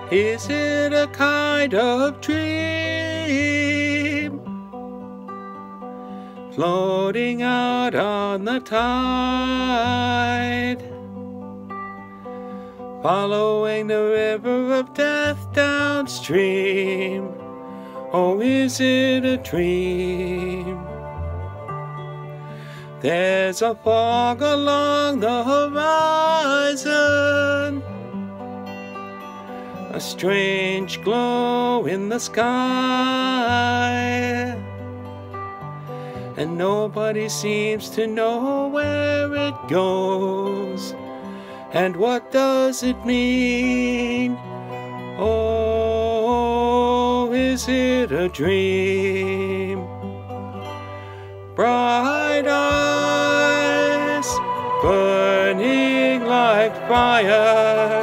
Is it a kind of dream floating out on the tide, following the river of death downstream? Or is it a dream? There's a fog along the horizon, a strange glow in the sky, and nobody seems to know where it goes, and what does it mean? Oh, is it a dream? Bright eyes, burning like fire.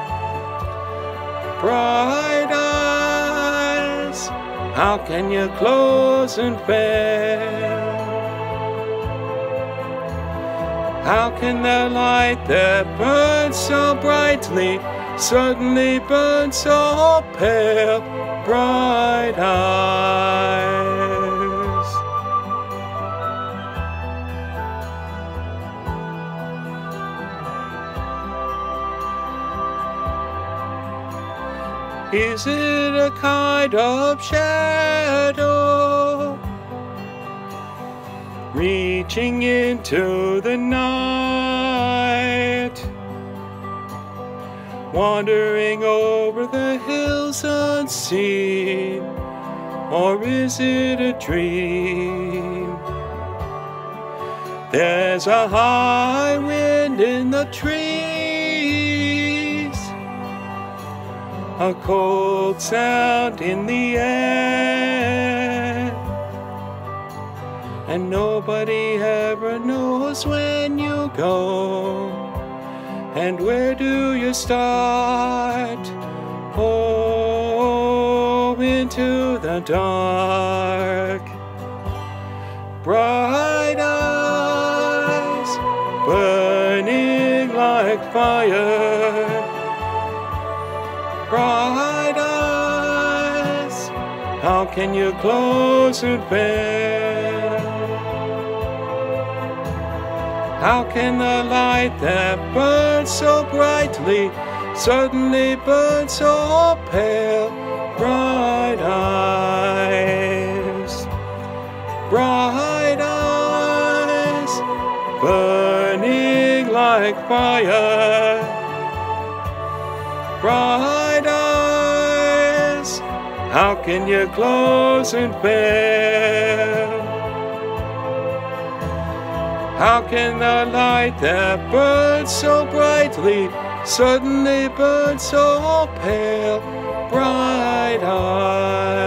Bright eyes, how can you close and fail? How can the light that burns so brightly suddenly burn so pale? Bright eyes. Is it a kind of shadow reaching into the night, wandering over the hills unseen? Or is it a dream? There's a high wind in the trees, a cold sound in the air, and nobody ever knows when you go, and where do you start? Oh, into the dark. Bright eyes, burning like fire. Bright eyes, how can you close and fail? How can the light that burns so brightly suddenly burn so pale? Bright eyes, bright eyes, burning like fire. Bright eyes, how can you close and fail? How can the light that burns so brightly suddenly burn so pale? Bright eyes.